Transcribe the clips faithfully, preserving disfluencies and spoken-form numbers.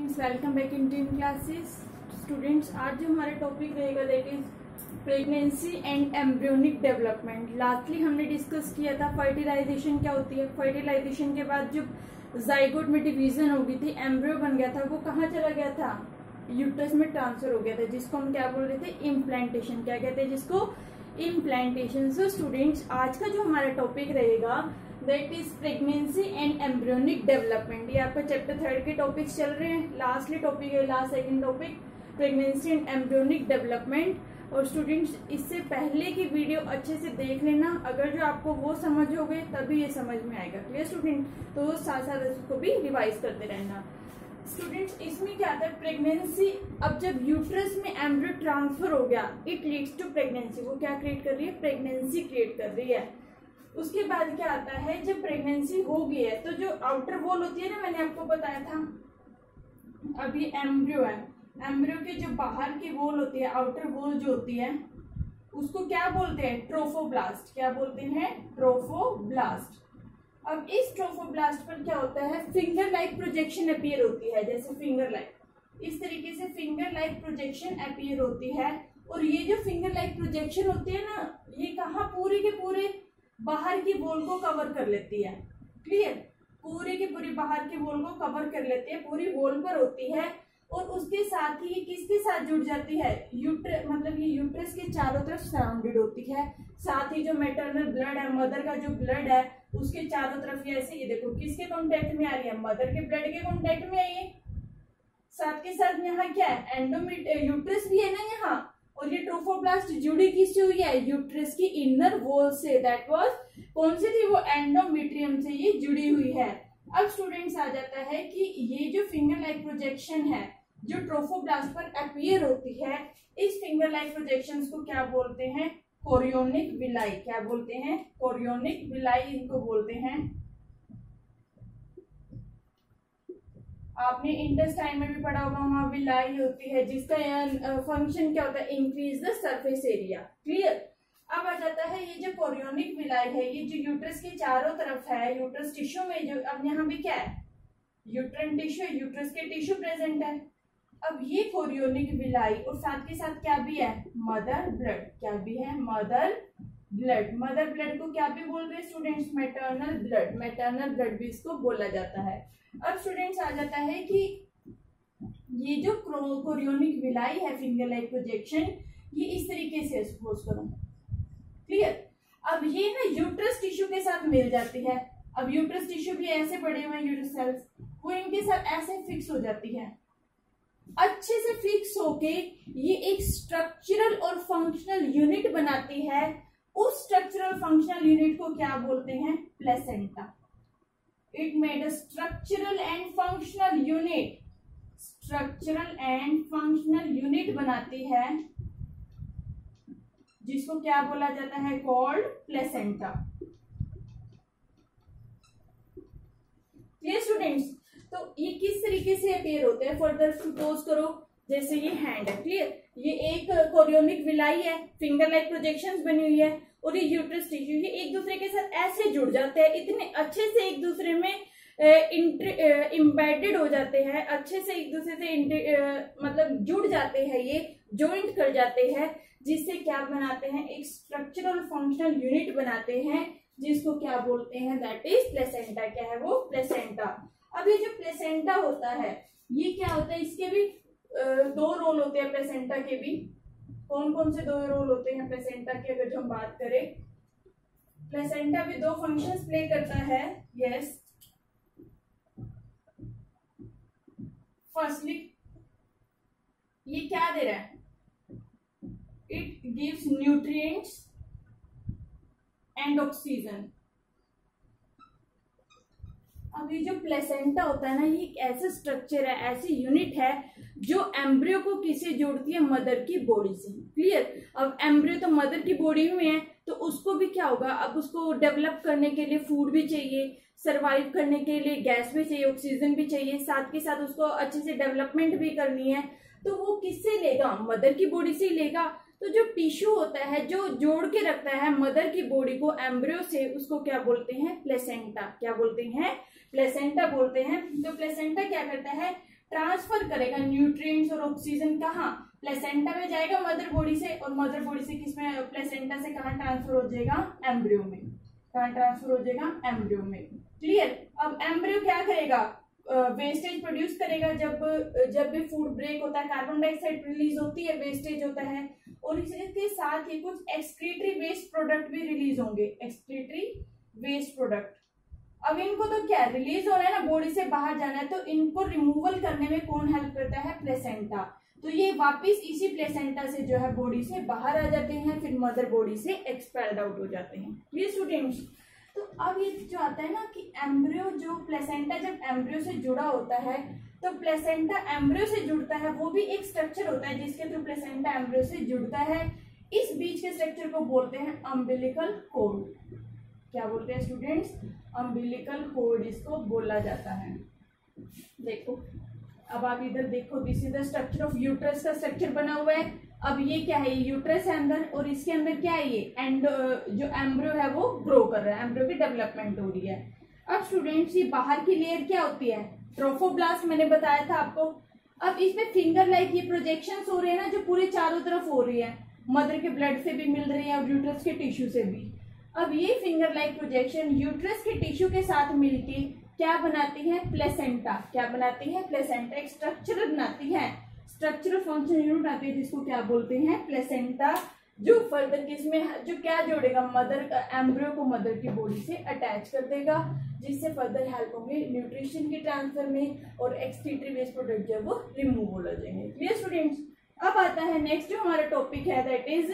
Students, welcome back in team classes. Students, आज जो हमारा टॉपिक रहेगा that is pregnancy and embryonic development. Lastly हमने डिस्कस किया था फर्टिलाइजेशन क्या होती है। फर्टिलाइजेशन के बाद जब जाइगोट में डिवीजन हो गई थी, एम्ब्रियो बन गया था, वो कहाँ चला गया था? यूट्रस में ट्रांसफर हो गया था, जिसको हम क्या बोल रहे थे? इम्प्लांटेशन। क्या कहते हैं जिसको? इम्प्लांटेशन। सो स्टूडेंट्स, आज का जो हमारा टॉपिक रहेगा that is pregnancy and embryonic development. ये आपका चैप्टर थर्ड के टॉपिक्स चल रहे हैं। लास्टली टॉपिक है, last second topic pregnancy and embryonic development. और स्टूडेंट्स, इससे पहले की वीडियो अच्छे से देख लेना, अगर जो आपको वो समझोगे तभी ये समझ में आएगा। Clear student? तो साथ साथ इसको भी रिवाइज करते रहना। स्टूडेंट्स, इसमें क्या आता है? प्रेगनेंसी। अब जब यूट्रस में एम्ब्रियो ट्रांसफर हो गया, इट लीड्स टू प्रेगनेंसी। वो क्या क्रिएट कर रही है? प्रेगनेंसी क्रिएट कर रही है। उसके बाद क्या आता है? जब प्रेगनेंसी हो गई है तो जो आउटर वॉल होती है ना, मैंने आपको बताया था, अभी एम्ब्रियो है, एम्ब्रियो के जो बाहर की वॉल होती है, आउटर वॉल जो होती है, उसको क्या बोलते हैं? ट्रोफोब्लास्ट। क्या बोलते हैं? ट्रोफोब्लास्ट। अब इस ट्रोफोब्लास्ट पर क्या होता है? फिंगर लाइक प्रोजेक्शन अपीयर होती है। जैसे फिंगर लाइक, इस तरीके से फिंगर लाइक प्रोजेक्शन अपीयर होती है। और ये जो फिंगर लाइक प्रोजेक्शन होती है ना, ये कहाँ? पूरे के पूरे बाहर की वॉल को कवर कर लेती है। क्लियर? पूरे के पूरी बाहर की वॉल को कवर कर लेती है, पूरी वॉल पर होती है। और उसके साथ ही किसके साथ जुड़ जाती है? यूट्रस, मतलब ये यूट्रस के चारों तरफ सराउंडेड होती है। साथ ही जो मैटरनल ब्लड है, मदर का जो ब्लड है, उसके चारों तरफ ये ऐसे, ये देखो किसके कांटेक्ट में आ रही है? मदर के ब्लड के कांटेक्ट में आई है। साथ के साथ यहाँ क्या है? एंडोमेट यूट्रस भी है ना यहाँ। और ये ट्रोफोब्लास्ट जुड़ी किससे हुई है? यूट्रस की इनर वॉल से। दैट वाज कौन सी थी? वो एंडोमेट्रियम से ये जुड़ी हुई है। अब स्टूडेंट्स, आ जाता है कि ये जो फिंगर लाइक प्रोजेक्शन है जो ट्रोफोब्लास्ट पर अपीयर होती है, इस फिंगर लाइक प्रोजेक्शंस को क्या बोलते हैं? Chorionic villi. क्या बोलते हैं? कोरियोनिक विलाई इनको बोलते हैं। आपने इंटेस्टाइन में भी पढ़ा होगा, वहां विलाई होती है जिसका फंक्शन क्या होता है? Increase the surface area. Clear? अब आ जाता है ये जो कोरियोनिक विलाई है, ये जो यूट्रस के चारों तरफ है, यूट्रस टिश्यू में जो, अब यहाँ भी क्या है? यूट्रन टिश्यू, यूट्रस के टिश्यू प्रेजेंट है। अब ये कोरियोनिक विलाई और साथ के साथ क्या भी है? Mother blood. क्या भी है? Mother blood. मदर ब्लड को क्या भी बोल रहे हैं students? Maternal blood. Maternal blood भी इसको बोला जाता है। अब स्टूडेंट्स, आ जाता है कि ये जो कोरियोनिक विलाई है, फिंगर लाइक प्रोजेक्शन, ये इस तरीके से, सपोज करो। क्लियर? अब ये ना यूट्रस टिश्यू के साथ मिल जाती है। अब यूट्रस टिश्यू भी ऐसे पड़े हुए हैं, यूट्रस सेल्स, वो इनके साथ ऐसे फिक्स हो जाती है। अच्छे से फिक्स होके ये एक स्ट्रक्चरल और फंक्शनल यूनिट बनाती है। उस स्ट्रक्चरल फंक्शनल यूनिट को क्या बोलते हैं? Placenta. It made a structural and functional unit. Structural and functional unit बनाती है, जिसको क्या बोला जाता है? Called placenta. Clear students? तो ये किस तरीके से अपीयर होते हैं? फर्दर सपोज करो, जैसे ये हैंड है। क्लियर? ये एक कोरियोनिक विलाई है, फिंगर लाइक प्रोजेक्शंस बनी हुई है, और ये यूट्रस टिश्यू, ये एक दूसरे के साथ ऐसे जुड़ जाते हैं, इतने अच्छे से एक दूसरे में इम्बेडेड हो जाते हैं, अच्छे से एक दूसरे से uh, मतलब जुड़ जाते हैं, ये ज्वाइंट कर जाते हैं, जिससे क्या बनाते हैं? एक स्ट्रक्चरल फंक्शनल यूनिट बनाते हैं, जिसको क्या बोलते हैं? That is placenta. क्या है वो? प्लेसेंटा। अब ये जो प्लेसेंटा होता है, ये क्या होता है? इसके भी uh, दो रोल होते हैं प्लेसेंटा के भी। कौन कौन से दो रोल होते हैं प्लेसेंटा के? अगर हम बात करें, प्लेसेंटा भी दो फंक्शंस प्ले करता है। यस, फर्स्टली ये क्या दे रहा है? It gives nutrients and oxygen. अब ये जो प्लेसेंटा होता है ना, ये एक ऐसा स्ट्रक्चर है, ऐसी यूनिट है जो एम्ब्रियो को किससे जोड़ती है? मदर की बॉडी से। क्लियर? अब एम्ब्रियो तो मदर की बॉडी में है, तो उसको भी क्या होगा? अब उसको डेवलप करने के लिए फूड भी चाहिए, सरवाइव करने के लिए गैस भी चाहिए, ऑक्सीजन भी चाहिए, साथ के साथ उसको अच्छे से डेवलपमेंट भी करनी है। तो वो किससे लेगा? मदर की बॉडी से ही लेगा। तो जो टिश्यू होता है जो जोड़ के रखता है मदर की बॉडी को एम्ब्रियो से, उसको क्या बोलते हैं? प्लेसेंटा। क्या बोलते हैं? प्लेसेंटा बोलते हैं। तो प्लेसेंटा क्या करता है? ट्रांसफर करेगा न्यूट्रिएंट्स और ऑक्सीजन कहाँ, प्लेसेंटा में जाएगा मदर बॉडी से, और मदर बॉडी से किसमें, प्लेसेंटा से कहाँ ट्रांसफर हो जाएगा, एम्ब्रियो में, कहाँ ट्रांसफर हो जाएगा, एम्ब्रियो में। क्लियर। अब एम्ब्रियो क्या करेगा, वेस्टेज प्रोड्यूस करेगा। जब जब भी फूड ब्रेक होता है कार्बन डाइऑक्साइड रिलीज होती है, वेस्टेज होता है, और इसके साथ ही कुछ एक्सक्रीटरी वेस्ट प्रोडक्ट भी रिलीज होंगे, एक्सक्रीटरी वेस्ट प्रोडक्ट। अब इनको तो क्या रिलीज हो रहा है ना, बॉडी से बाहर जाना है, तो इनको रिमूवल करने में कौन हेल्प करता है, प्लेसेंटा। तो ये वापस इसी प्लेसेंटा से जो है बॉडी से बाहर आ जाते हैं, फिर मदर बॉडी से एक्सपेल्ड आउट हो जाते हैं। ये स्टूडेंट्स, तो अब ये जो आता है ना कि एम्ब्रियो, जो प्लेसेंटा जब एम्ब्रियो से जुड़ा होता है, तो प्लेसेंटा एम्ब्रियो से जुड़ता है, वो भी एक स्ट्रक्चर होता है जिसके थ्रू प्लेसेंटा एम्ब्रियो से जुड़ता है। इस बीच के स्ट्रक्चर को बोलते हैं अम्बिलिकल कोर्ड। क्या बोलते हैं स्टूडेंट्स, अम्बिलिकल कोर्ड इसको बोला जाता है। देखो अब आप इधर देखो, this is the structure of uterus का स्ट्रक्चर बना हुआ है। अब ये क्या है, यूट्रस है अंदर, और इसके अंदर क्या है, ये एंड जो एम्ब्रियो है वो ग्रो कर रहा है, एम्ब्रियो की डेवलपमेंट हो रही है। अब स्टूडेंट्स ये बाहर की लेयर क्या होती है, ट्रोफोब्लास्ट, मैंने बताया था आपको। अब इसमें फिंगर लाइक ये प्रोजेक्शंस हो रहे हैं ना, जो पूरे चारों तरफ हो रही है, मदर के ब्लड से भी मिल रही है और यूट्रस के टिश्यू से भी। अब ये फिंगर लाइक प्रोजेक्शन यूट्रस के टिश्यू के साथ मिलके क्या बनाती है, प्लेसेंटा। क्या बनाती है, प्लेसेंटा एक स्ट्रक्चर बनाती है, स्ट्रक्चरल फंक्शन यूनिट बनाती है, जिसको क्या बोलते हैं, प्लेसेंटा, जो फर्दर किसमें, जो क्या जोड़ेगा, मदर एम्ब्रियो को मदर की बॉडी से अटैच कर देगा, जिससे फर्दर हेल्प होंगे न्यूट्रिशन के ट्रांसफर में, और एक्सक्रीटरी वेस्ट प्रोडक्ट जो वो रिमूव हो जाएंगे। Clear students. अब आता है नेक्स्ट जो हमारा टॉपिक है, दैट इज,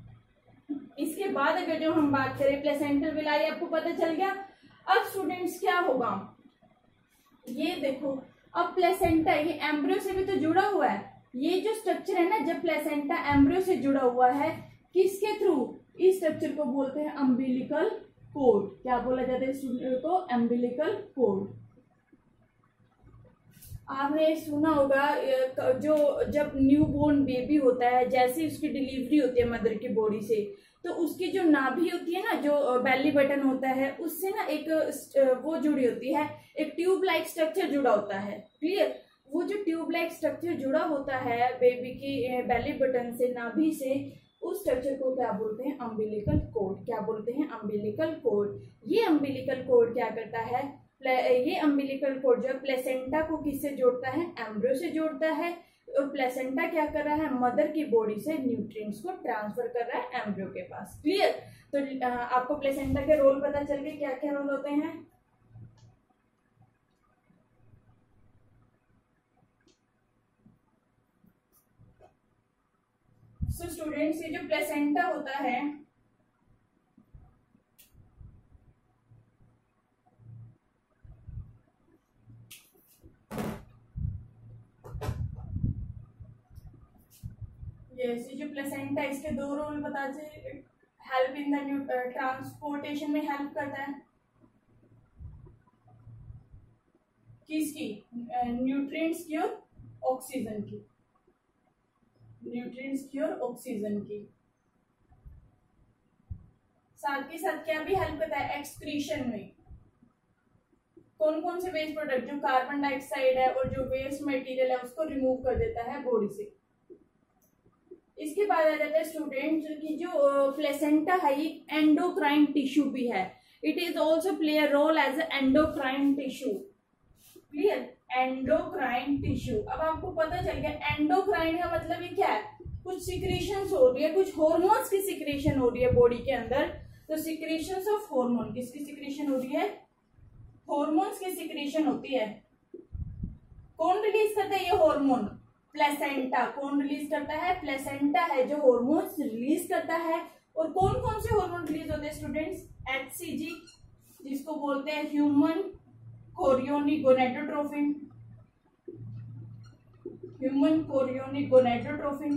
इसके बाद अगर जो हम बात करें प्लेसेंटल विलाई, आपको पता चल गया। अब स्टूडेंट्स क्या होगा, ये देखो, अब प्लेसेंटा ये एम्ब्रियो से भी तो जुड़ा हुआ है, ये जो स्ट्रक्चर है ना, जब प्लेसेंटा एम्ब्रियो से जुड़ा हुआ है, किसके थ्रू, इस स्ट्रक्चर को बोलते हैं अम्बिलिकल कोर्ड। क्या बोला जाता है स्टूडेंट को, अम्बिलिकल कोर्ड। आपने सुना होगा, जो जब न्यूबॉर्न बेबी होता है, जैसे उसकी डिलीवरी होती है मदर की बॉडी से, तो उसकी जो नाभि होती है ना, जो बेली बटन होता है, उससे ना एक वो जुड़ी होती है, एक ट्यूब लाइक स्ट्रक्चर जुड़ा होता है। क्लियर। वो जो ट्यूब लाइक स्ट्रक्चर जुड़ा होता है बेबी की बेली बटन से, नाभि से, उस स्ट्रक्चर को क्या बोलते हैं, अम्बिलिकल कोर्ड। क्या बोलते हैं, अम्बिलिकल कोर्ड। ये अम्बिलिकल कोर्ड क्या करता है, ये अम्बिलिकल कोर्ड जो प्लेसेंटा को किससे जोड़ता है, एम्ब्रियो से जोड़ता है, और प्लेसेंटा क्या कर रहा है, मदर की बॉडी से न्यूट्रिएंट्स को ट्रांसफर कर रहा है एम्ब्रियो के पास। क्लियर। तो आपको प्लेसेंटा के रोल पता चल गए, क्या क्या रोल होते हैं। सो स्टूडेंट्स, ये जो प्लेसेंटा होता है, ये जो प्लेसेंटा, इसके दो रोल बता दीजिए। हेल्प इन द ट्रांसपोर्टेशन में हेल्प करता है, किसकी, न्यूट्रिएंट्स की और ऑक्सीजन की, न्यूट्रिएंट्स की और ऑक्सीजन की। साथ के साथ क्या भी हेल्प करता है, एक्सक्रीशन में। कौन कौन से वेस्ट प्रोडक्ट, जो कार्बन डाइऑक्साइड है और जो वेस्ट मटेरियल है, उसको रिमूव कर देता है बॉडी से। इसके बाद आ जाता है स्टूडेंट की जो प्लेसेंटा है, ये एंडोक्राइन टिश्यू भी है। It is also play a role as endocrine tissue. Clear. Endocrine tissue. अब आपको पता चल गया एंडोक्राइन का मतलब ये क्या है, कुछ सिक्रीशंस हो रही है, कुछ हॉर्मोन्स की सिक्रीशन हो रही है बॉडी के अंदर। तो सिक्रीशंस ऑफ हार्मोन, किसकी सिक्रीशन हो रही है, हॉर्मोन्स की सिक्रीशन होती है। कौन रिलीज करता है ये हार्मोन, प्लेसेंटा। कौन रिलीज करता है, प्लेसेंटा है जो हार्मोन्स रिलीज करता है। और कौन कौन से हार्मोन रिलीज होते हैं स्टूडेंट्स, एचसीजी, जिसको बोलते हैं human chorionic gonadotrophin, human chorionic gonadotrophin.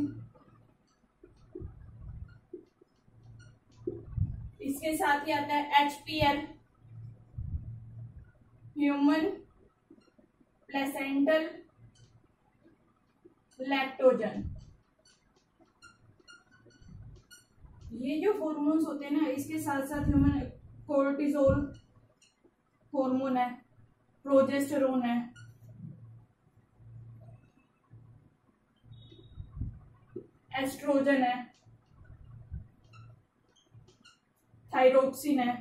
इसके साथ ही आता है एचपीएल, ह्यूमन प्लेसेंटल लैक्टोजन। ये जो हार्मोन्स होते हैं ना, इसके साथ साथ ह्यूमन कोर्टिसोल हार्मोन है, प्रोजेस्टेरोन है, एस्ट्रोजन है, थायरोक्सिन है,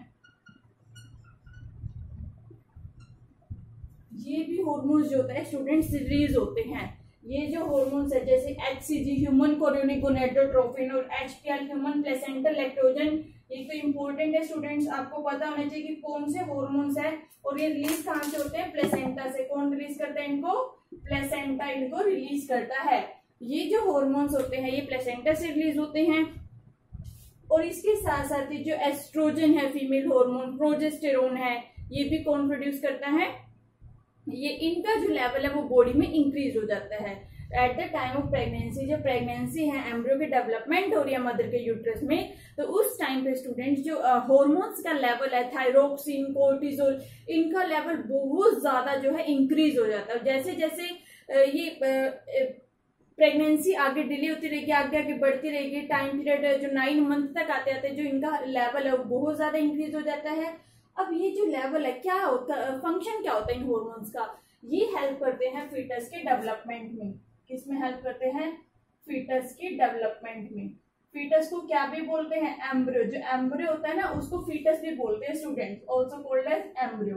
ये भी हॉर्मोन्स जो होता है स्टूडेंट्स रिलीज होते हैं। ये जो हॉर्मोन्स है जैसे एचसीजी ह्यूमन कोरियोनिक गोनेडोट्रोपिन और एचटीएल ह्यूमन प्लेसेंटल लैक्टोजन, ये तो इम्पोर्टेंट है स्टूडेंट्स, आपको पता होना चाहिए कि कौन से हॉर्मोन्स है और ये रिलीज कहाँ से होते हैं, प्लेसेंटा से। कौन रिलीज करता है इनको, प्लेसेंटा इनको रिलीज करता है। ये जो हॉर्मोन्स होते हैं ये प्लेसेंटा से रिलीज होते हैं और इसके साथ साथ ही जो एस्ट्रोजन है फीमेल हार्मोन, प्रोजेस्टेरोन है, ये भी कौन प्रोड्यूस करता है, ये इनका जो लेवल है वो बॉडी में इंक्रीज हो जाता है at the time of pregnancy. जब प्रेगनेंसी है, एम्ब्रियो की डेवलपमेंट हो रही है मदर के यूट्रस में, तो उस टाइम पे स्टूडेंट्स जो हॉर्मोन्स uh, का लेवल है, थायरोक्सिन, कोर्टिजोल, इनका लेवल बहुत ज्यादा जो है इंक्रीज हो जाता है। जैसे जैसे uh, ये प्रेगनेंसी uh, आगे डिले होती रहेगी, आगे आगे बढ़ती रहेगी, टाइम पीरियड जो नाइन मंथ तक आते आते जो इनका लेवल है वो बहुत ज्यादा इंक्रीज हो जाता है। अब ये जो लेवल है क्या होता है, फंक्शन क्या होता है इन हॉर्मोन्स का, ये हेल्प करते हैं फीटस के डेवलपमेंट में। किसमें हेल्प करते हैं, फीटस के डेवलपमेंट में। फीटस को क्या भी बोलते हैं, एम्ब्रियो। जो एम्ब्रियो होता है ना उसको फीटस भी बोलते हैं students, also called as embryo.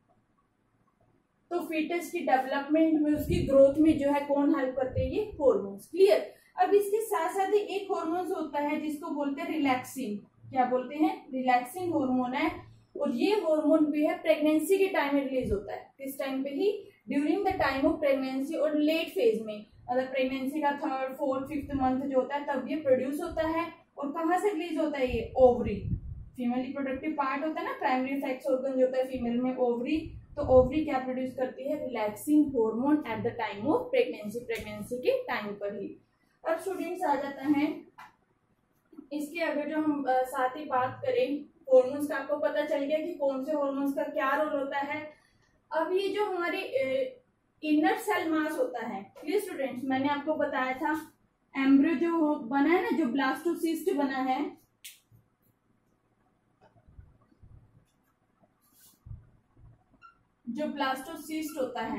तो फीटस की डेवलपमेंट में, उसकी ग्रोथ में जो है कौन हेल्प करते हैं, ये हॉर्मोन्स। क्लियर। अब इसके साथ साथ ही एक हॉर्मोन्स होता है जिसको बोलते हैं रिलैक्सिन। क्या बोलते हैं, रिलैक्सिन हॉर्मोन है और ये हार्मोन भी है प्रेगनेंसी के टाइम में रिलीज होता है। किस टाइम पे ही, during the time of pregnancy और लेट फेज में, मतलब प्रेगनेंसी का थर्ड फोर्थ फिफ्थ मंथ जो होता है तब ये प्रोड्यूस होता है। और कहाँ से रिलीज होता है, ये ओवरी, फीमेल रिप्रोडक्टिव पार्ट होता है ना, प्राइमरी सेक्स ऑर्गन जो होता है फीमेल में, ओवरी। तो ओवरी क्या प्रोड्यूस करती है, relaxing hormone at the time of pregnancy, pregnancy के टाइम पर ही। अब स्टूडेंट्स आ जाता है इसके अगर जो हम आ, साथ ही बात करें हॉर्मोन्स का, आपको पता चल गया कि कौन से हॉर्मोन्स का क्या रोल होता है। अब ये जो हमारी इनर सेल मास होता है, ये स्टूडेंट्स मैंने आपको बताया था एम्ब्रियो जो बना है ना, जो ब्लास्टोसिस्ट बना है, जो ब्लास्टोसिस्ट होता है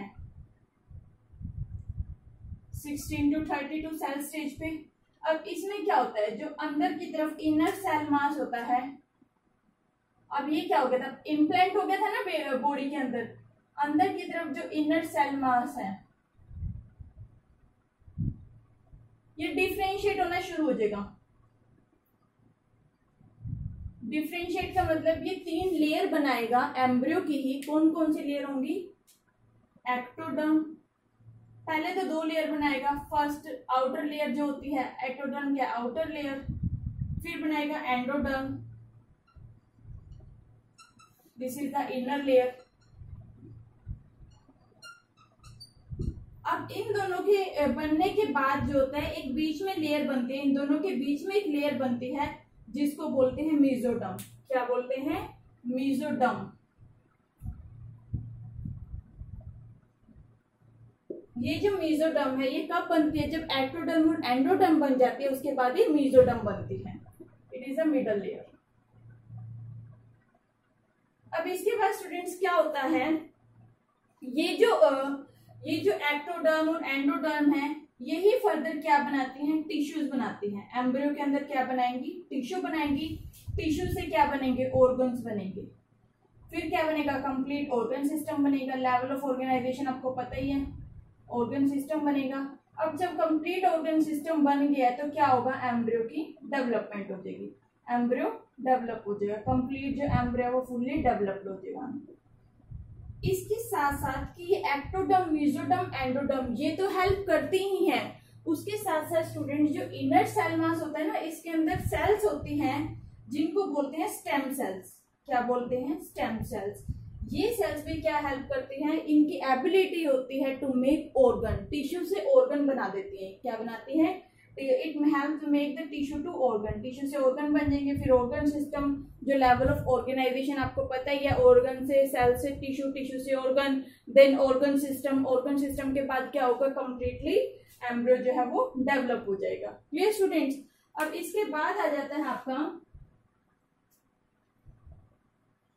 sixteen to thirty two cell stage पे। अब इसमें क्या होता है, जो अंदर की तरफ इनर सेल मास होता है, अब ये क्या हो गया था, इम्प्लांट हो गया था ना बॉडी के अंदर, अंदर की तरफ जो इनर सेल मास है ये डिफरेंशिएट होना शुरू हो जाएगा। डिफरेंशिएट का मतलब ये तीन लेयर बनाएगा एम्ब्रियो की ही। कौन कौन सी लेयर होंगी, एक्टोडर्म, पहले तो दो लेयर बनाएगा, फर्स्ट आउटर लेयर जो होती है एक्टोडर्म के आउटर लेयर, फिर बनाएगा endoderm, this is the inner layer. अब इन दोनों के बनने के बाद जो होता है एक बीच में लेयर बनती है, इन दोनों के बीच में एक लेयर बनती है जिसको बोलते हैं मेसोडर्म। क्या बोलते हैं, मेसोडर्म। ये जो मेसोडर्म है ये कब बनती है, जब एक्टोडर्म और एंडोडर्म बन जाती है उसके बाद ये मेसोडर्म बनती है। It is a middle layer. अब इसके बाद स्टूडेंट्स क्या होता है, ये जो ये जो एक्टोडर्म और एंडोडर्म है यही फर्दर क्या बनाती हैं, टिश्यूज बनाती हैं। एम्ब्रियो के अंदर क्या बनाएंगी, टिश्यू बनाएंगी, टिश्यू से क्या बनेंगे, ऑर्गन्स बनेंगे, फिर क्या बनेगा, कंप्लीट ऑर्गन सिस्टम बनेगा। लेवल ऑफ ऑर्गेनाइजेशन आपको पता ही है, ऑर्गन सिस्टम बनेगा। अब जब कंप्लीट ऑर्गन सिस्टम बन गया है तो क्या होगा, एम्ब्रियो की डेवलपमेंट हो जाएगी, एम्ब्रियो डेवलप हो जाएगा, कंप्लीट जो एम्ब्रियो वो फुल्ली डेवलप्ड हो जाएगा। इसके साथ साथ कि ये एक्टोडर्म, मेसोडर्म, एंडोडर्म ये तो हेल्प करती ही हैं, उसके साथ साथ स्टूडेंट जो इनर सेल मास होता है ना इसके अंदर सेल्स होती हैं जिनको बोलते हैं स्टेम सेल्स। क्या बोलते हैं, स्टेम सेल्स। ये सेल्स भी क्या हेल्प करती हैं, इनकी एबिलिटी होती है टू मेक ऑर्गन, टिश्यू से ऑर्गन बना देती है। क्या बनाती है, it help to make the tissue to organ, tissue से ऑर्गन बन जाएंगे। फिर ऑर्गन सिस्टम जो लेवल ऑफ ऑर्गेनाइजेशन आपको पता ही है, ऑर्गन से सेल से टिश्यू, टिश्यू से organ, then organ system, organ system के बाद क्या होगा, कंप्लीटली एम्ब्रियो जो है वो डेवलप हो जाएगा। Clear students. अब इसके बाद आ जाता है आपका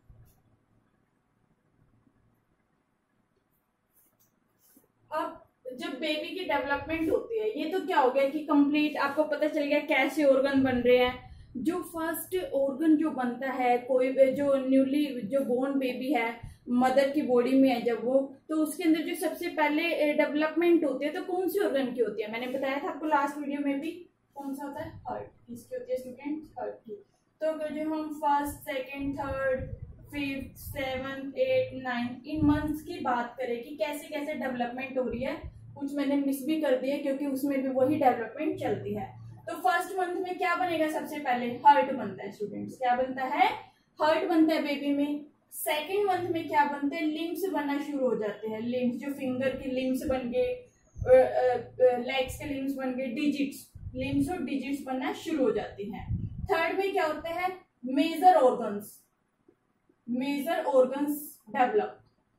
अब जब बेबी की डेवलपमेंट होती है, ये तो क्या हो गया कि कंप्लीट आपको पता चल गया कैसे ऑर्गन बन रहे हैं। जो फर्स्ट ऑर्गन जो बनता है, कोई जो न्यूली जो बोर्न बेबी है मदर की बॉडी में है जब वो, तो उसके अंदर जो सबसे पहले डेवलपमेंट होती है तो कौन सी ऑर्गन की होती है? मैंने बताया था आपको लास्ट वीडियो में भी, कौन सा होता है? हार्ट। किसकी होती है स्टूडेंट? हार्ट की। तो अगर जो हम first, second, third, fifth, seventh, eight, ninth इन मंथ्स की बात करें कि कैसे कैसे डेवलपमेंट हो रही है, कुछ मैंने मिस भी कर दिया क्योंकि उसमें भी वही डेवलपमेंट चलती है। तो फर्स्ट मंथ में क्या बनेगा? सबसे पहले हार्ट बनता है स्टूडेंट्स। क्या बनता है? हार्ट बनता है बेबी में। सेकेंड मंथ में क्या बनते हैं? लिम्स बनना शुरू हो जाते हैं। लिम्स, जो फिंगर की लिम्स बन गए, लेग्स के लिम्स बन गए, डिजिट्स, लिम्स और डिजिट्स बनना शुरू हो जाती हैं। थर्ड में क्या होते हैं? Major organs, major organs develop.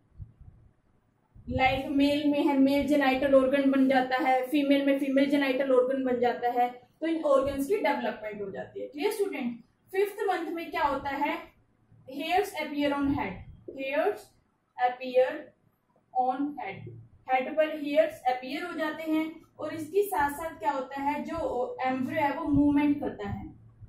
Like male में है मेल जेनाइटल ऑर्गन बन जाता है, फीमेल में फीमेल जेनाइटल ऑर्गन बन जाता है। तो इन ऑर्गन्स की डेवलपमेंट हो जाती है। Clear student? फिफ्थ मंथ में क्या होता है? Hairs appear on head, hairs appear on head, head पर हेयर्स अपीयर हो जाते हैं। और इसके साथ साथ क्या होता है? जो एम्ब्रियो है वो मूवमेंट करता है।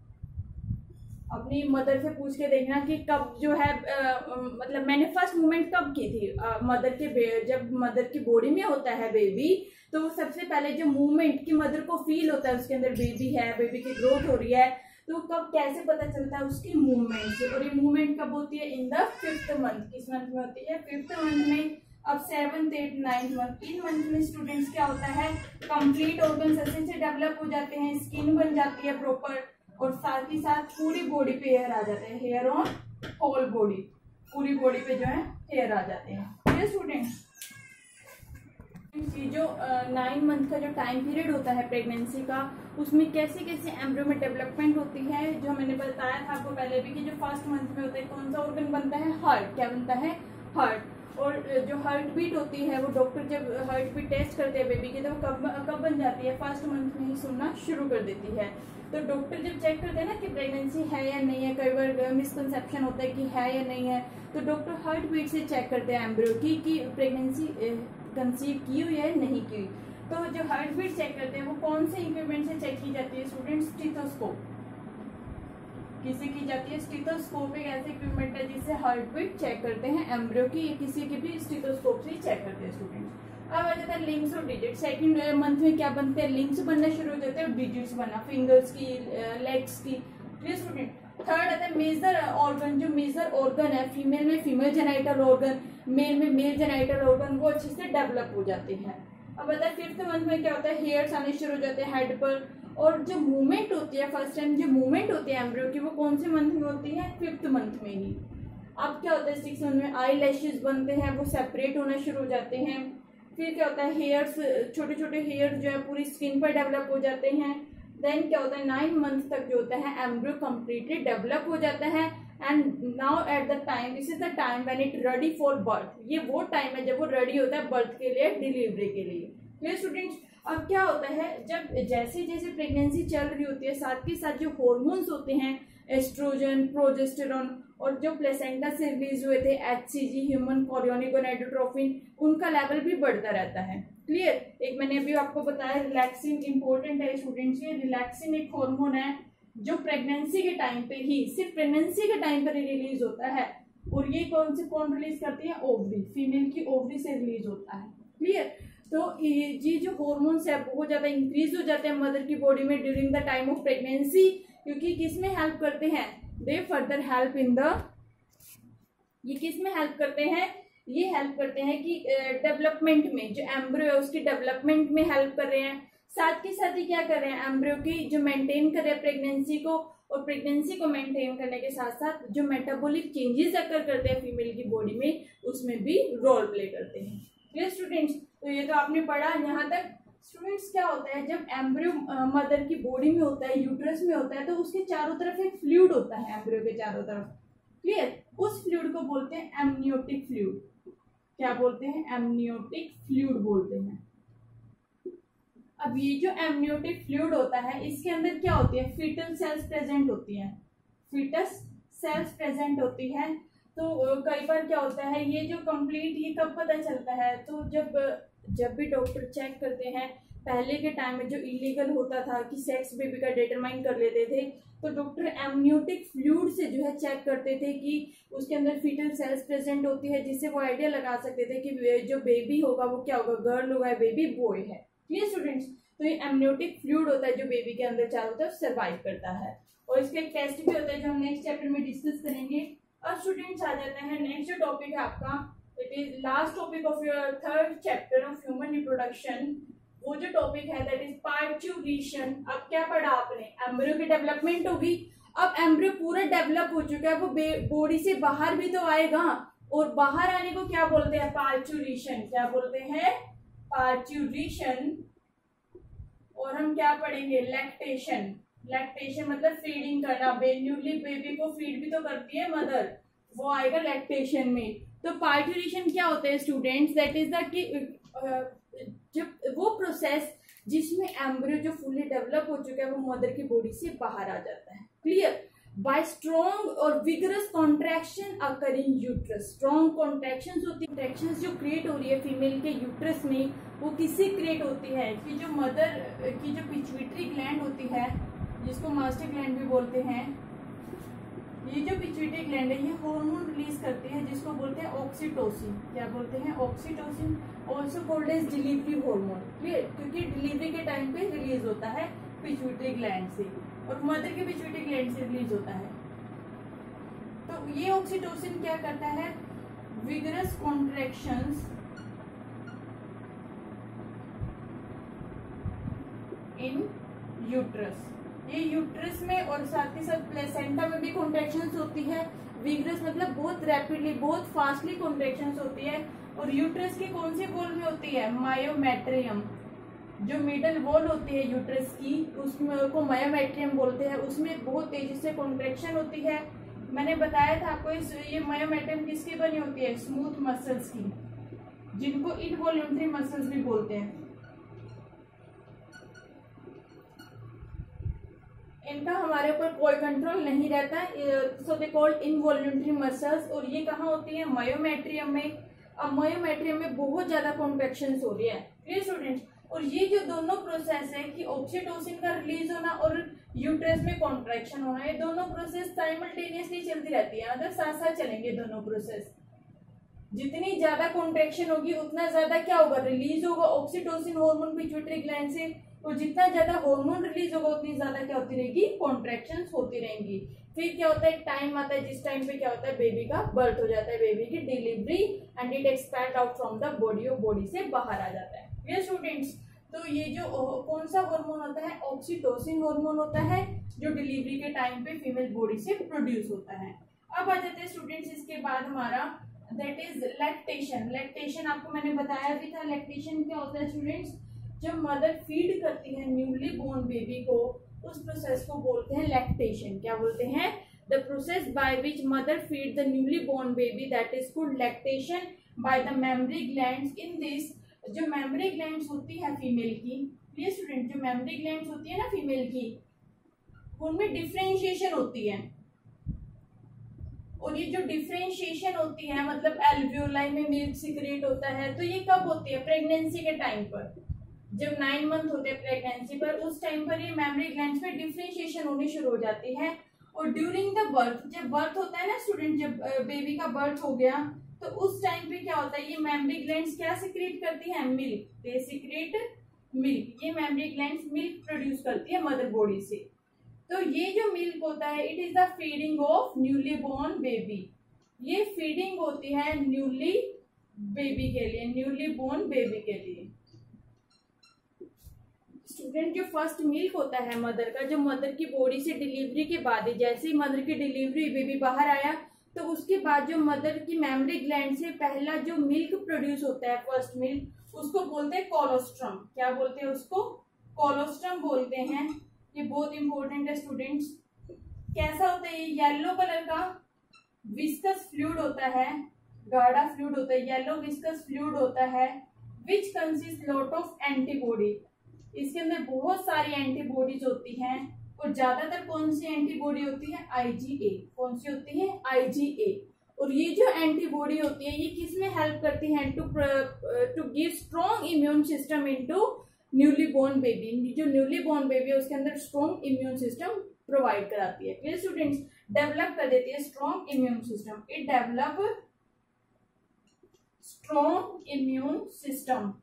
अपनी मदर से पूछ के देखना कि कब जो है आ, मतलब मैंने फर्स्ट मूवमेंट कब की थी? आ, मदर के, जब मदर की बॉडी में होता है बेबी, तो सबसे पहले जो मूवमेंट की मदर को फील होता है उसके अंदर बेबी है, बेबी की ग्रोथ हो रही है, तो कब कैसे पता चलता है? उसकी मूवमेंट से। और ये मूवमेंट कब होती है? In the fifth month. किस मंथ में होती है? फिफ्थ मंथ में। अब सेवंथ, एट, नाइन्थ मंथ, इन मंथ में स्टूडेंट्स क्या होता है? कंप्लीट ऑर्गन अच्छे से डेवलप हो जाते हैं, स्किन बन जाती है प्रॉपर, और साथ ही साथ पूरी बॉडी पे हेयर आ जाते हैं, हेयर ऑन होल बॉडी, पूरी बॉडी पे जो है हेयर आ जाते हैं। ये स्टूडेंट्स ये जो नाइन मंथ का जो टाइम पीरियड होता है प्रेगनेंसी का, उसमें कैसे कैसे एम्ब्रियो में डेवलपमेंट होती है, जो मैंने बताया था आपको पहले भी कि जो फर्स्ट मंथ में होता है कौन सा ऑर्गन बनता है? हार्ट। क्या बनता है? हार्ट। और जो हार्ट बीट होती है वो डॉक्टर जब हार्ट बीट टेस्ट करते हैं बेबी की, तो वो कब कब बन जाती है? फर्स्ट मंथ में ही सुनना शुरू कर देती है। तो डॉक्टर जब चेक करते हैं ना कि प्रेगनेंसी है या नहीं है, कई बार मिसकंसेप्शन होता है कि है या नहीं है, तो डॉक्टर हार्ट बीट से चेक करते हैं एम्ब्रियो की कि प्रेगनेंसी कंसीव की हुई है नहीं की। तो जो हार्ट बीट चेक करते हैं वो कौन से इक्विपमेंट से चेक की जाती है स्टूडेंट? स्टेथोस्कोप। किसे की जाती है? स्टेथोस्कोप एक ऐसे इक्विपमेंट है जिससे हार्ट बीट चेक करते हैं एम्ब्रियो की, किसी की भी स्टेथोस्कोप से चेक करते हैं स्टूडेंट। अब आ जाता है लिम्स और डिजिट। सेकंड मंथ में क्या बनते हैं? लिम्स बनना शुरू हो जाते हैं और डिजिट्स बनना, फिंगर्स की, लेग्स की। Clear student? थर्ड आता है मेजर ऑर्गन। जो मेजर ऑर्गन है, फीमेल में फीमेल जेनाइटल ऑर्गन, मेल में मेल जेनाइटल ऑर्गन, वो अच्छे से डेवलप हो जाते हैं। अब आता है फिफ्थ मंथ में क्या होता है? हेयर्स आने शुरू हो जाते हैं हेड पर। और जो मूवमेंट होती है फर्स्ट टाइम जो मूवमेंट होती है एम्ब्रियो की, वो कौन से मंथ में होती है? फिफ्थ मंथ में ही। अब क्या होता है? सिक्स मंथ में आई लैशेज बनते हैं, वो सेपरेट होना शुरू हो जाते हैं। फिर क्या होता है? हेयर्स, छोटे छोटे हेयर जो है पूरी स्किन पर डेवलप हो जाते हैं। देन क्या होता है? नाइन मंथ तक जो होता है एम्ब्रियो कम्प्लीटली डेवलप हो जाता है। And now at the time, this is the time when it ready for birth. ये वो टाइम है जब वो रेडी होता है बर्थ के लिए, डिलीवरी के लिए। Clear students? अब क्या होता है? जब जैसे जैसे प्रेगनेंसी चल रही होती है, साथ के साथ जो हॉर्मोन्स होते हैं, एस्ट्रोजन, प्रोजेस्टेरॉन, और जो प्लेसेंटा से रिलीज हुए थे एचसीजी, ह्यूमन कोरियोनिक गोनाडोट्रोपिन, उनका लेवल भी बढ़ता रहता है। क्लियर? एक मैंने अभी आपको बताया रिलैक्सिन इंपॉर्टेंट है स्टूडेंट्स। ये रिलैक्सिन एक हार्मोन है जो प्रेगनेंसी के टाइम पे ही, सिर्फ प्रेगनेंसी के टाइम पर रिलीज होता है। और ये कौन से कौन रिलीज करती है? ओवरी, फीमेल की ओवरी से रिलीज होता है। क्लियर? तो ये जो हॉर्मोन्स है बहुत ज्यादा इंक्रीज हो जाते हैं मदर की बॉडी में during the time of pregnancy, क्योंकि किस में हेल्प करते हैं? They further help in the, ये किस में हेल्प करते हैं? ये हेल्प करते हैं कि डेवलपमेंट में, जो एम्ब्रियो है उसकी डेवलपमेंट में हेल्प कर रहे हैं। साथ के साथ ही क्या कर रहे हैं? एम्ब्रियो की जो मेंटेन कर रहे हैं प्रेगनेंसी को, और प्रेगनेंसी को मेंटेन करने के साथ साथ जो मेटाबॉलिक चेंजेस अकर करते हैं फीमेल की बॉडी में, उसमें भी रोल प्ले करते हैं। Clear students? तो ये तो आपने पढ़ा यहाँ तक। स्टूडेंट्स क्या होता है? जब एम्ब्रियो मदर की बॉडी में होता है, यूट्रस में होता है, तो उसके चारों तरफ एक फ्लूइड होता है एम्ब्रियो के चारों तरफ। क्लियर? उस फ्लूइड को बोलते हैं एमनियोटिक फ्लूइड। क्या बोलते हैं? एमनियोटिक फ्लूइड बोलते हैं। अब ये जो एमनियोटिक फ्लूइड होता है, इसके अंदर क्या होती है? फीटल सेल्स प्रेजेंट होती है, फीटस सेल्स प्रेजेंट होती है। तो कई बार क्या होता है, ये जो कंप्लीट, ये कब पता चलता है? तो जब जब भी डॉक्टर चेक करते हैं, पहले के टाइम में जो इलीगल होता था कि सेक्स बेबी का डिटरमाइन कर लेते थे, तो डॉक्टर एमनियोटिक फ्लूइड से जो है चेक करते थे कि उसके अंदर फीटल सेल्स प्रेजेंट होती है, जिससे वो आइडिया लगा सकते थे कि जो बेबी होगा वो क्या होगा, गर्ल होगा, बेबी बॉय है। Clear students? तो ये एमनियोटिक फ्लूइड होता है जो बेबी के अंदर चारों तरफ सर्वाइव करता है, और इसका एक टेस्ट भी होता है जो हम नेक्स्ट चैप्टर में डिस्कस करेंगे। अब स्टूडेंट्स आ जाते हैं नेक्स्ट जो टॉपिक है आपका, it is last topic of your third chapter of human reproduction. वो जो टॉपिक है दैट इज पार्च्यूरेशन। अब क्या पढ़ा आपने? एम्ब्रियो की डेवलपमेंट होगी। अब एम्ब्रियो पूरा डेवलप हो चुका है, वो बॉडी से बाहर भी तो आएगा, और बाहर आने को क्या बोलते हैं? पार्च्यूरेशन। क्या बोलते हैं? पार्च्यूरेशन। और हम क्या पढ़ेंगे? लैक्टेशन। लैक्टेशन मतलब फीडिंग करना, न्यूली बेबी को फीड भी तो करती है मदर, वो आएगा लैक्टेशन में। तो पार्च्यूरेशन क्या होता है स्टूडेंट्स? दैट इज द जब वो प्रोसेस जिसमें एम्ब्रियो जो फुली डेवलप हो चुका है वो मदर की बॉडी से बाहर आ जाता है। क्लियर? बाय स्ट्रॉन्ग और vigorous contraction occur in uterus. Strong contractions होती है, कॉन्ट्रैक्शंस जो क्रिएट हो रही है फीमेल के यूट्रस में, वो किससे क्रिएट होती है? कि जो मदर की जो पिट्यूटरी ग्लैंड होती है, जिसको मास्टर ग्लैंड भी बोलते हैं, ये जो पिट्यूटरी ग्लैंड है ये हार्मोन रिलीज करती है जिसको बोलते हैं ऑक्सीटोसिन। क्या बोलते हैं? Oxytocin, also called as delivery hormone. Clear? क्योंकि डिलीवरी के टाइम पे रिलीज होता है पिट्यूटरी ग्लैंड से, और मदर के पिट्यूटरी ग्लैंड से रिलीज होता है। तो ये ऑक्सीटोसिन क्या करता है? Vigorous contractions in uterus. ये यूट्रस में और साथ ही साथ प्लेसेंटा में भी कॉन्ट्रैक्शंस होती है। विगरस मतलब बहुत रैपिडली, बहुत फास्टली कॉन्ट्रैक्शंस होती है। और यूट्रस के कौन से वॉल में होती है? मायोमेट्रियम। जो मिडल वॉल होती है यूट्रस की, उसमें को मायोमेट्रियम बोलते हैं। उसमें बहुत तेजी से कॉन्ट्रैक्शन होती है। मैंने बताया था आपको, इस ये मायोमेट्रियम किसकी बनी होती है? स्मूथ मसल्स की, जिनको इनवॉल्यूंटरी मसल्स भी बोलते हैं। इनका हमारे ऊपर कोई कंट्रोल नहीं रहता, so they called involuntary muscles. और ये कहाँ होती है? मायोमेट्रियम में। अब मायोमेट्रियम में बहुत ज्यादा कॉन्ट्रैक्शंस हो रही है। Clear students? और ये जो दोनों प्रोसेस है कि ऑक्सीटोसिन का रिलीज होना और यूट्रस में कॉन्ट्रैक्शन होना, ये दोनों प्रोसेस साइमल्टेनियसली चलती रहती है, मतलब साथ साथ चलेंगे दोनों प्रोसेस। जितनी ज्यादा कॉन्ट्रैक्शन होगी उतना ज्यादा क्या होगा? रिलीज होगा ऑक्सीटोसिन हार्मोन पिट्यूटरी ग्लैंड से। तो जितना ज्यादा हार्मोन रिलीज होगा उतनी ज्यादा क्या होती रहेगी? कॉन्ट्रैक्शंस होती रहेंगी। फिर क्या होता है? टाइम आता है जिस टाइम पे क्या होता है? बेबी का बर्थ हो जाता है, बेबी की delivery, and it expand out from the body, और बॉडी से बाहर आ जाता है। ये स्टूडेंट्स, तो ये जो कौन सा हार्मोन होता है? ऑक्सीटोसिन हार्मोन होता है, जो डिलीवरी के टाइम पे फीमेल बॉडी से प्रोड्यूस होता है। अब आ जाते हैं स्टूडेंट्स इसके बाद हमारा दैट इज लैक्टेशन। लैक्टेशन आपको मैंने बताया भी था। लैक्टेशन क्या होता है स्टूडेंट्स? जब मदर फीड करती है न्यूली बोर्न बेबी को, उस प्रोसेस को बोलते हैं लैक्टेशन। क्या बोलते हैं? The process by which mother feed the newly born baby, that is called lactation by the mammary glands. In this, जो मेमरी ग्लैंड्स होती है फीमेल की, ये स्टूडेंट, जो मेमरी ग्लैंड्स होती है ना फीमेल की, उनमें डिफरेंशिएशन होती है। और ये जो डिफरेंशिएशन होती है मतलब एल्वियोलाई में मिल्क सीक्रेट होता है, तो ये कब होती है? प्रेगनेंसी के टाइम पर, जब नाइन मंथ होते हैं प्रेगनेंसी पर, उस टाइम पर ये मेमरी ग्लैंड्स में डिफरेंशिएशन होनी शुरू हो जाती है। और ड्यूरिंग द बर्थ, जब बर्थ होता है ना स्टूडेंट, जब बेबी का बर्थ हो गया, तो उस टाइम पे क्या होता है? ये मेमरी ग्लैंड्स क्या सीक्रेट करती है? मिल्क। They secrete milk. ये मेमरी ग्लैंड्स मिल्क प्रोड्यूस करती है मदर बॉडी से। तो ये जो मिल्क होता है, it is the feeding of newly born baby. ये फीडिंग होती है न्यूली बेबी के लिए, न्यूली बोर्न बेबी के लिए। स्टूडेंट, जो फर्स्ट मिल्क होता है मदर का, जो मदर की बॉडी से डिलीवरी के बाद ही, जैसे ही मदर की डिलीवरी बेबी बाहर आया, तो उसके बाद जो मदर की मेमरी ग्लैंड से पहला जो मिल्क प्रोड्यूस होता है, फर्स्ट मिल्क, उसको बोलते हैं कोलोस्ट्रम। क्या बोलते हैं उसको? कोलोस्ट्रम बोलते हैं। ये बहुत इंपॉर्टेंट है स्टूडेंट्स। कैसा होता है? ये येलो कलर का विस्कस फ्लूइड होता है, गाढ़ा फ्लूइड होता है, येलो विस्कस फ्लूइड होता है, which consist lot of antibody. इसके अंदर बहुत सारी एंटीबॉडीज होती हैं, और ज्यादातर कौन सी एंटीबॉडी होती है? आईजीए। कौन सी होती है? आईजीए। और ये जो एंटीबॉडी होती है ये किस में हेल्प करती है, to to give strong immune system into newly born baby. जो न्यूली बोर्न बेबी है उसके अंदर स्ट्रॉन्ग इम्यून सिस्टम प्रोवाइड कराती है। क्लियर स्टूडेंट्स, डेवलप कर देती है strong immune system. It develop strong immune system.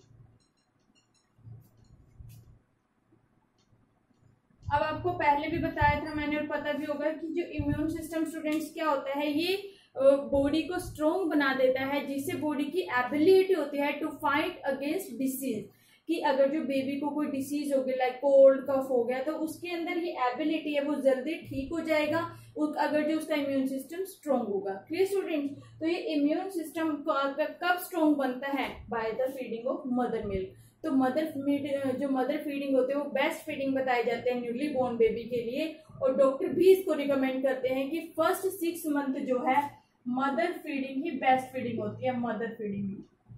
अब आपको पहले भी बताया था मैंने और पता भी होगा कि जो इम्यून सिस्टम स्टूडेंट्स क्या होता है, ये बॉडी को स्ट्रॉन्ग बना देता है, जिससे बॉडी की एबिलिटी होती है टू फाइट अगेंस्ट डिसीज। कि अगर जो बेबी को कोई डिसीज हो गया लाइक कोल्ड कफ हो गया तो उसके अंदर ये एबिलिटी है वो जल्दी ठीक हो जाएगा अगर जो उसका इम्यून सिस्टम स्ट्रॉन्ग होगा। क्लियर स्टूडेंट्स, तो ये इम्यून सिस्टम कब स्ट्रॉन्ग बनता है, by the feeding of mother milk. तो मदर जो मदर फीडिंग होते हैं वो बेस्ट फीडिंग बताए जाते हैं न्यूली बोर्न बेबी के लिए, और डॉक्टर भी इसको रिकमेंड करते हैं कि फर्स्ट सिक्स मंथ जो है मदर फीडिंग ही बेस्ट फीडिंग होती है। मदर फीडिंग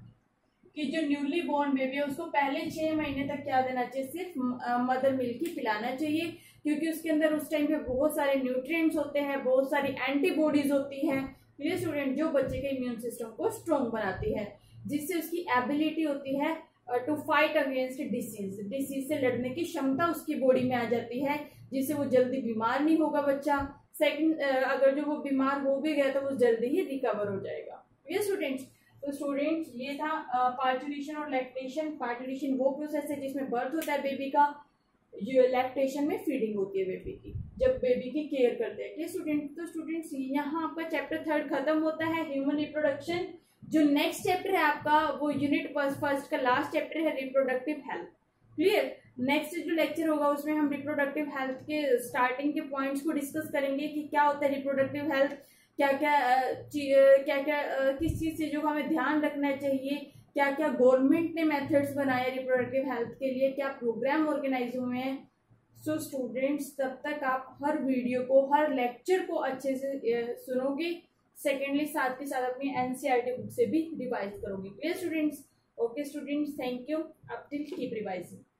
कि जो न्यूली बोर्न बेबी है उसको पहले छह महीने तक क्या देना चाहिए, सिर्फ मदर मिल्क ही पिलाना चाहिए, क्योंकि उसके अंदर उस टाइम पे बहुत सारे न्यूट्रिएंट्स होते हैं, बहुत सारी एंटीबॉडीज होती हैं। ये स्टूडेंट जो बच्चे के इम्यून सिस्टम को स्ट्रॉन्ग बनाती है, जिससे उसकी एबिलिटी होती है to fight against disease. Disease से लड़ने की क्षमता उसकी बॉडी में आ जाती है, जिससे वो जल्दी बीमार नहीं होगा बच्चा। सेकंड, अगर जो वो बीमार हो भी गया तो वो जल्दी ही रिकवर हो जाएगा। ये स्टूडेंट्स, तो स्टूडेंट्स ये था पार्टुलेशन और लैक्टेशन। पार्टुलेशन वो प्रोसेस है जिसमें बर्थ होता है बेबी का, जो लैक्टेशन में फीडिंग होती है बेबी की, जब बेबी की केयर करते हैं। स्टूडेंट, तो स्टूडेंट्स यहाँ आपका चैप्टर थर्ड खत्म होता है, ह्यूमन रिप्रोडक्शन। जो नेक्स्ट चैप्टर है आपका वो यूनिट फर्स्ट का लास्ट चैप्टर है, रिप्रोडक्टिव हेल्थ। क्लियर, नेक्स्ट जो लेक्चर होगा उसमें हम रिप्रोडक्टिव हेल्थ के स्टार्टिंग के पॉइंट्स को डिस्कस करेंगे कि क्या होता है रिप्रोडक्टिव हेल्थ, क्या क्या क्या क्या किस चीज चीजों का हमें ध्यान रखना चाहिए, क्या क्या गवर्नमेंट ने मेथड्स बनाए रिप्रोडक्टिव हेल्थ के लिए, क्या प्रोग्राम ऑर्गेनाइज हुए हैं। सो स्टूडेंट्स, तब तक आप हर वीडियो को, हर लेक्चर को अच्छे से सुनोगे। सेकेंडली साथ के साथ अपनी एनसीईआरटी बुक से भी रिवाइज करोगे। Clear students? Okay students, thank you. अब टिल कीप रिवाइजिंग।